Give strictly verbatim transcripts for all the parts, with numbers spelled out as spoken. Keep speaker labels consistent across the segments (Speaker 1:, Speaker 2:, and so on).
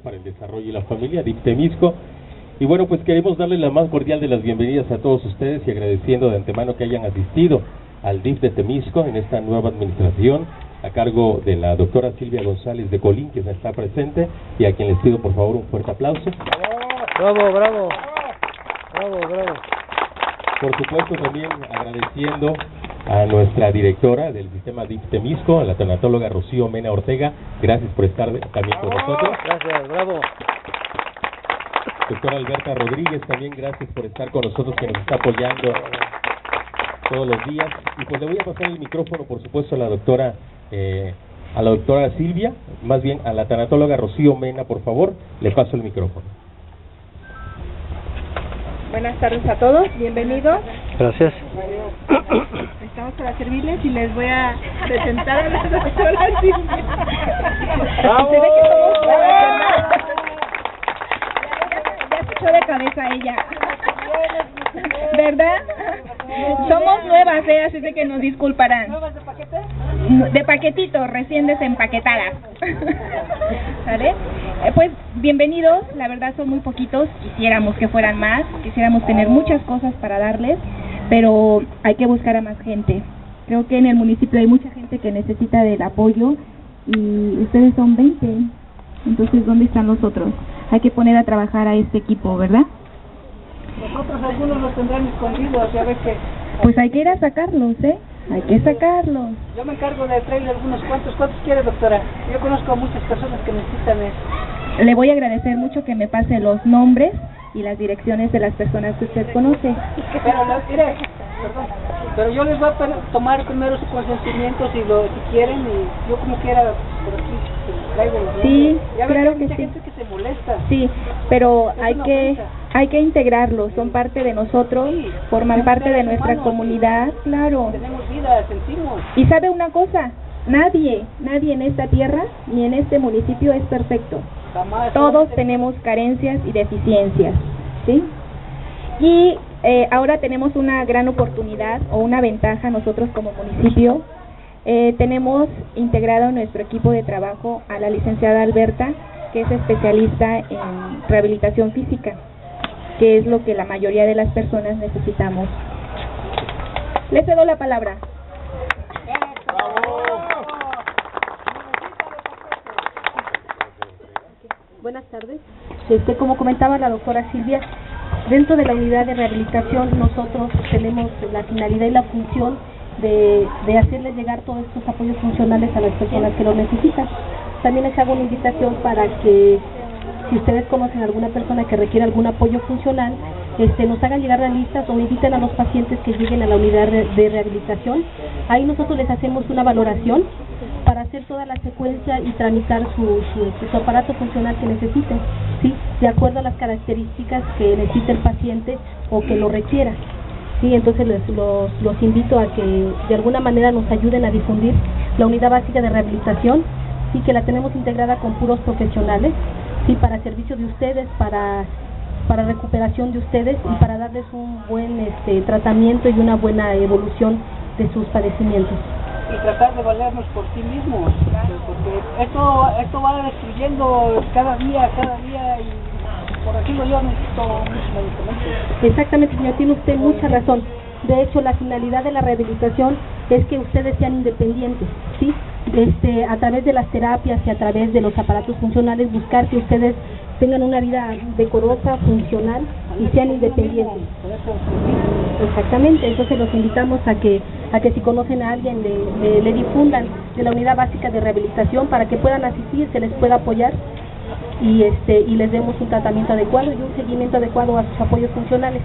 Speaker 1: para el Desarrollo y la Familia, D I F Temisco. Y bueno, pues queremos darle la más cordial de las bienvenidas a todos ustedes y agradeciendo de antemano que hayan asistido al D I F de Temisco en esta nueva administración, a cargo de la doctora Silvia González de Colín, que está presente, y a quien les pido por favor un fuerte aplauso.
Speaker 2: Bravo, bravo, bravo, bravo.
Speaker 1: Por supuesto también agradeciendo a nuestra directora del sistema D I F Temisco, a la tanatóloga Rocío Mena Ortega. Gracias por estar también con nosotros.
Speaker 2: Gracias, bravo.
Speaker 1: Doctora Alberta Rodríguez, también gracias por estar con nosotros, que nos está apoyando todos los días. Y pues le voy a pasar el micrófono, por supuesto, a la doctora eh, a la doctora Silvia, más bien a la tanatóloga Rocío Mena, por favor, le paso el micrófono.
Speaker 3: Buenas tardes a todos, bienvenidos.
Speaker 2: Gracias.
Speaker 3: Estamos para servirles y les voy a presentar a la doctora Silvia.
Speaker 2: ¡Bravo!
Speaker 3: Se ve que somos nuevas, ya se echó de cabeza ella, ¿verdad? Somos nuevas, ¿eh? Así de que nos disculparán.
Speaker 4: ¿Nuevas de paquete?
Speaker 3: De paquetitos, recién desempaquetadas. ¿Vale? Eh, pues bienvenidos, la verdad son muy poquitos, quisiéramos que fueran más, quisiéramos tener muchas cosas para darles, pero hay que buscar a más gente. Creo que en el municipio hay mucha gente que necesita del apoyo y ustedes son veinte, entonces ¿dónde están los otros? Hay que poner a trabajar a este equipo, ¿verdad?
Speaker 4: Nosotros algunos los tendrán escondidos, ya ves que...
Speaker 3: Pues hay que ir a sacarlos, ¿eh? Hay que sacarlos.
Speaker 4: Yo me encargo de traerle algunos cuantos. ¿Cuántos quiere, doctora? Yo conozco a muchas personas que necesitan eso.
Speaker 3: Le voy a agradecer mucho que me pase los nombres y las direcciones de las personas que usted conoce.
Speaker 4: Pero, la, mire, perdón, pero yo les voy a tomar primero su consentimiento si lo si quieren, y yo como quiera por aquí se traigo los
Speaker 3: Sí,
Speaker 4: ya
Speaker 3: claro
Speaker 4: hay
Speaker 3: que
Speaker 4: mucha
Speaker 3: sí.
Speaker 4: gente que se molesta.
Speaker 3: Sí, pero
Speaker 4: Es
Speaker 3: hay
Speaker 4: una
Speaker 3: que
Speaker 4: ofensa.
Speaker 3: hay que integrarlos, son parte de nosotros,
Speaker 4: Sí,
Speaker 3: forman
Speaker 4: somos
Speaker 3: parte de
Speaker 4: seres
Speaker 3: nuestra
Speaker 4: humanos.
Speaker 3: comunidad, claro.
Speaker 4: Tenemos vida, sentimos.
Speaker 3: Y sabe una cosa, nadie, nadie en esta tierra ni en este municipio es perfecto.
Speaker 4: Jamás.
Speaker 3: Todos
Speaker 4: solamente-
Speaker 3: tenemos carencias y deficiencias, ¿sí? Y eh, ahora tenemos una gran oportunidad o una ventaja nosotros como municipio. Eh, tenemos integrado en nuestro equipo de trabajo a la licenciada Alberta, que es especialista en rehabilitación física, que es lo que la mayoría de las personas necesitamos. Le cedo la palabra. Buenas tardes. Este, como comentaba la doctora Silvia, dentro de la unidad de rehabilitación nosotros tenemos la finalidad y la función de, de hacerles llegar todos estos apoyos funcionales a las personas que lo necesitan. También les hago una invitación para que, si ustedes conocen a alguna persona que requiere algún apoyo funcional, este, nos hagan llegar las listas o inviten a los pacientes que lleguen a la unidad de rehabilitación. Ahí nosotros les hacemos una valoración para hacer toda la secuencia y tramitar su, su, su aparato funcional que necesiten, ¿sí? De acuerdo a las características que necesite el paciente o que lo requiera. Sí, entonces les, los, los invito a que de alguna manera nos ayuden a difundir la unidad básica de rehabilitación, sí, que la tenemos integrada con puros profesionales, sí, para servicio de ustedes, para para recuperación de ustedes y para darles un buen este tratamiento y una buena evolución de sus padecimientos.
Speaker 4: Y tratar de valernos por sí mismos, porque esto esto va destruyendo cada día, cada día, y por decirlo yo necesito muchos medicamentos.
Speaker 3: Exactamente, señor, tiene usted mucha razón. De hecho, la finalidad de la rehabilitación es que ustedes sean independientes, ¿sí? Este, a través de las terapias y a través de los aparatos funcionales, buscar que ustedes tengan una vida decorosa, funcional y sean independientes. Exactamente, entonces los invitamos a que a que si conocen a alguien le, le, le difundan de la unidad básica de rehabilitación para que puedan asistir, se les pueda apoyar y este y les demos un tratamiento adecuado y un seguimiento adecuado a sus apoyos funcionales.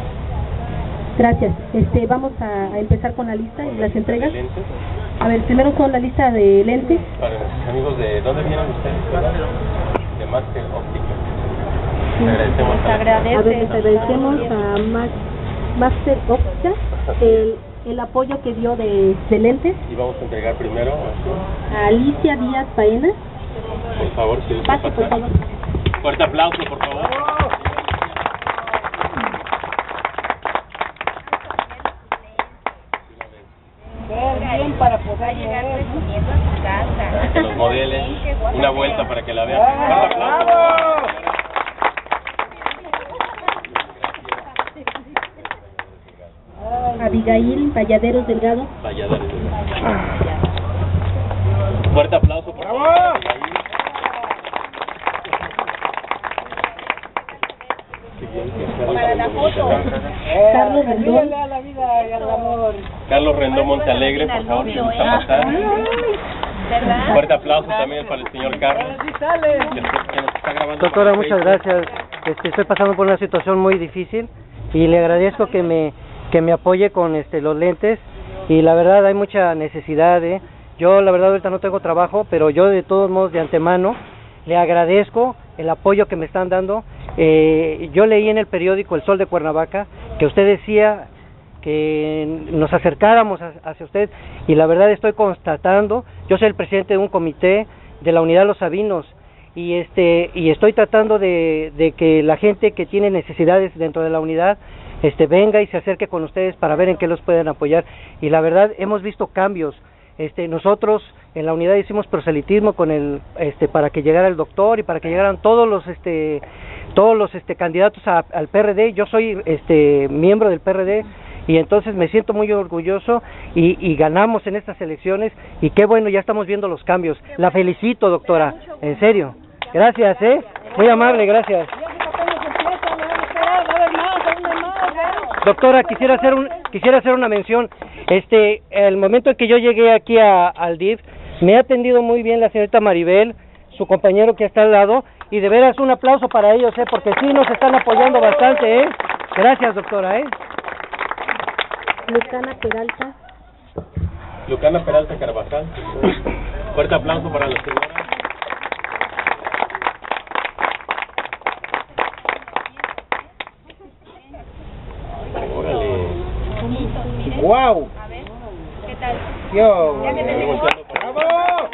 Speaker 3: Gracias. Este, vamos a, a empezar con la lista y las entregas. A ver, primero con la lista de lentes.
Speaker 1: Para nuestros amigos, ¿de dónde vienen ustedes? De Master Óptica.
Speaker 3: Sí.
Speaker 1: Le agradecemos
Speaker 3: Les
Speaker 1: a la-
Speaker 3: agradece, a ver, les agradecemos a Max, Master Óptica el, el apoyo que dio de, de lentes.
Speaker 1: Y vamos a entregar primero a,
Speaker 3: A Alicia Díaz Paena.
Speaker 1: por favor, si gusta
Speaker 3: Pase, por
Speaker 1: pasar.
Speaker 3: favor.
Speaker 1: Fuerte aplauso, por favor.
Speaker 4: ver bien para poder llegar
Speaker 5: presumiendo a su casa.
Speaker 1: Que los modelen, una vuelta para que la vean.
Speaker 4: ¡Bravo! ¡Bravo!
Speaker 3: Abigail Valladeros Delgado.
Speaker 1: Valladeros Delgado. Fuerte aplauso, por favor. Abigail.
Speaker 5: Para la foto.
Speaker 3: Carlos Rendón.
Speaker 4: A la vida y al amor.
Speaker 1: Carlos Rendón Montealegre, por favor, que gusta pasar.
Speaker 5: ¿Verdad?
Speaker 1: Fuerte aplauso también para el señor Carlos.
Speaker 4: Así sale.
Speaker 1: que nos- que nos está grabando
Speaker 2: Doctora,
Speaker 1: para
Speaker 2: muchas
Speaker 1: Facebook.
Speaker 2: gracias. Este, estoy pasando por una situación muy difícil y le agradezco que me que me apoye con este los lentes y la verdad hay mucha necesidad, ¿eh? Yo la verdad ahorita no tengo trabajo, pero yo de todos modos de antemano le agradezco el apoyo que me están dando. Eh, yo leí en el periódico El Sol de Cuernavaca que usted decía que nos acercáramos a- hacia usted y la verdad estoy constatando, yo soy el presidente de un comité de la Unidad Los Sabinos y este y estoy tratando de, de que la gente que tiene necesidades dentro de la unidad este venga y se acerque con ustedes para ver en qué los pueden apoyar y la verdad hemos visto cambios. Este nosotros en la unidad hicimos proselitismo con el este para que llegara el doctor y para que llegaran todos los este todos los este candidatos a, al P R D. Yo soy este miembro del P R D y entonces me siento muy orgulloso y, y ganamos en estas elecciones y qué bueno, ya estamos viendo los cambios. La felicito, doctora, en serio. Gracias, eh. Muy amable, gracias. Doctora, quisiera hacer un quisiera hacer una mención. Este, el momento en que yo llegué aquí a, al D I F, me ha atendido muy bien la señorita Maribel, su compañero que está al lado, y de veras un aplauso para ellos, eh, porque sí nos están apoyando bastante, eh. Gracias, doctora, eh.
Speaker 3: Lucana Peralta.
Speaker 1: Lucana Peralta Carvajal. Fuerte aplauso para la señora. Órale.
Speaker 2: Wow.
Speaker 5: A ver, ¿qué tal?
Speaker 2: Yo.
Speaker 5: Ya que tenemos...
Speaker 2: ¡Bravo!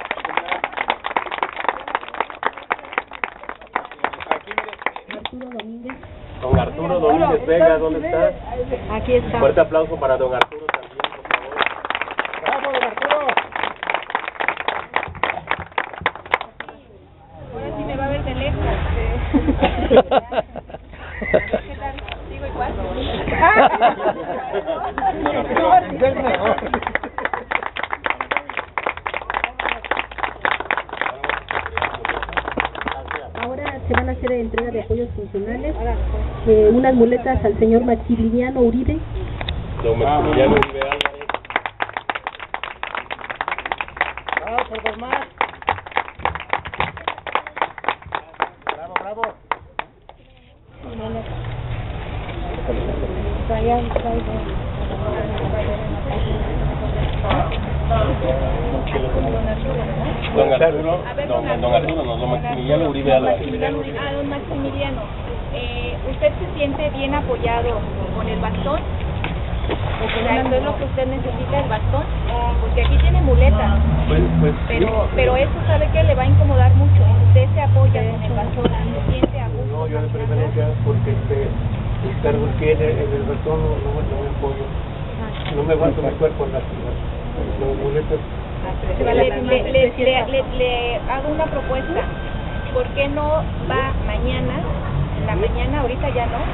Speaker 3: Arturo Domínguez.
Speaker 1: Don Arturo Domínguez Vega, ¿dónde está?
Speaker 3: Aquí está.
Speaker 1: Fuerte aplauso para don Arturo también, por favor.
Speaker 2: ¡Bravo, don Arturo!
Speaker 5: Ahora sí me va a ver de lejos. ¿Qué tal? ¿Sigo igual?
Speaker 3: Ahora se van a hacer entrega de apoyos funcionales, eh, unas muletas al señor Maximiliano Uribe.
Speaker 1: Don Maximiliano Uribe Álvarez.
Speaker 2: ¡Bravo, por dos más! ¡Bravo, bravo!
Speaker 1: Don Arturo, don, don Arturo, no, don Maximiliano Uribe Álvarez.
Speaker 5: Ah, don Maximiliano, eh, ¿usted se siente bien apoyado con el bastón? O sea, ¿eso es lo que usted necesita, el bastón? Porque aquí tiene muletas,
Speaker 1: Pues, pues,
Speaker 5: pero pero eso sabe que le va a incomodar mucho. Usted se apoya con el bastón, se siente a gusto.
Speaker 6: No, yo de preferencia porque este, el cargo que en el, en el bastón no, no, no me apoyo. No me aguanto mi cuerpo en las, las, las muletas.
Speaker 5: Le, le, le, le, le, le hago una propuesta. ¿Por qué no va mañana, en la mañana, ahorita ya no,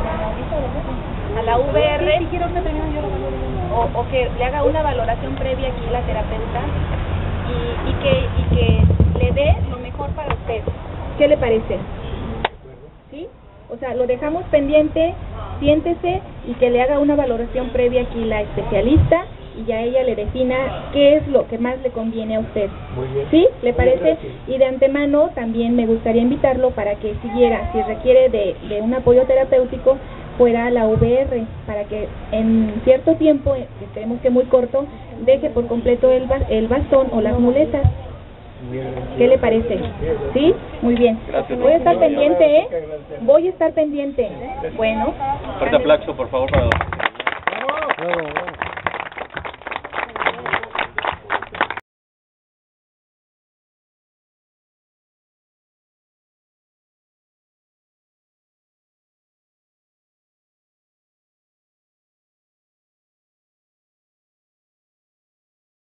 Speaker 5: a la U V R o, o que le haga una valoración previa aquí la terapeuta y, y, que, y que le dé lo mejor para usted? ¿Qué le parece? ¿Sí? O sea, lo dejamos pendiente, siéntese y que le haga una valoración previa aquí la especialista y ya ella le defina qué es lo que más le conviene a usted.
Speaker 6: Muy bien.
Speaker 5: ¿Sí? ¿Le
Speaker 6: Muy
Speaker 5: parece?
Speaker 6: gracias.
Speaker 5: Y de antemano también me gustaría invitarlo para que siguiera, si requiere de, de un apoyo terapéutico, fuera a la U V R, para que en cierto tiempo, eh, esperemos que muy corto, deje por completo el, ba- el bastón o las muletas. ¿Qué le parece? ¿Sí? Muy bien.
Speaker 1: Gracias.
Speaker 5: Voy a estar pendiente, ¿eh? Voy a estar pendiente. Bueno.
Speaker 1: fuerte aplauso, por favor, para don
Speaker 2: ¡Bravo, bravo!